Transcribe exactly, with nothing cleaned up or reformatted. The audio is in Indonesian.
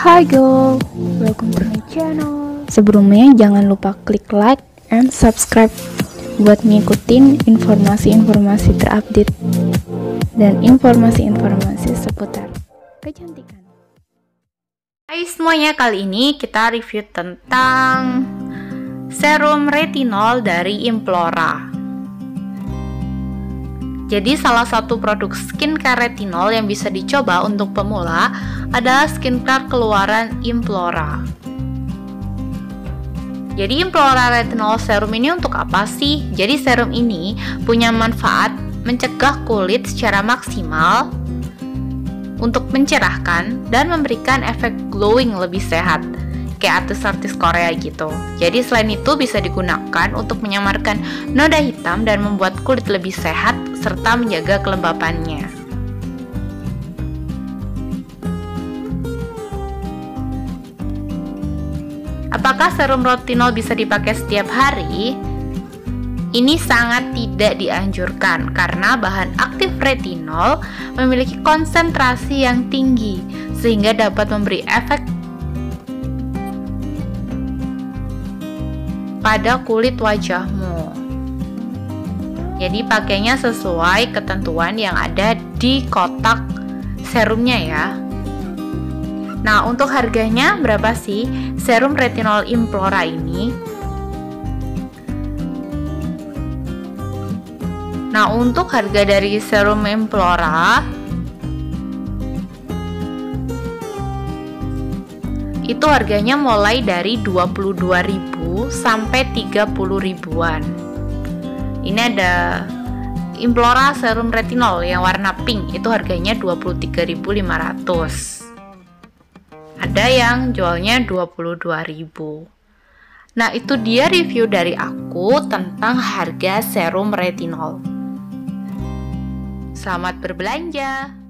Hi girl, welcome to my channel. Sebelumnya jangan lupa klik like and subscribe buat ngikutin informasi-informasi terupdate dan informasi-informasi seputar kecantikan. Hai semuanya, kali ini kita review tentang serum retinol dari Implora. Jadi salah satu produk skincare retinol yang bisa dicoba untuk pemula adalah skincare keluaran Implora. Jadi Implora Retinol Serum ini untuk apa sih? Jadi serum ini punya manfaat mencegah kulit secara maksimal untuk mencerahkan dan memberikan efek glowing lebih sehat, kayak artis-artis Korea gitu. Jadi selain itu bisa digunakan untuk menyamarkan noda hitam dan membuat kulit lebih sehat serta menjaga kelembapannya. Apakah serum retinol bisa dipakai setiap hari? Ini sangat tidak dianjurkan karena bahan aktif retinol memiliki konsentrasi yang tinggi sehingga dapat memberi efek pada kulit wajahmu. Jadi pakainya sesuai ketentuan yang ada di kotak serumnya ya. Nah, untuk harganya berapa sih serum retinol Implora ini? Nah, untuk harga dari serum Implora itu harganya mulai dari dua puluh dua ribu sampai tiga puluh ribuan. Ini ada Implora serum retinol yang warna pink, itu harganya dua puluh tiga ribu lima ratus. Ada yang jualnya dua puluh dua ribu. Nah, itu dia review dari aku tentang harga serum retinol. Selamat berbelanja.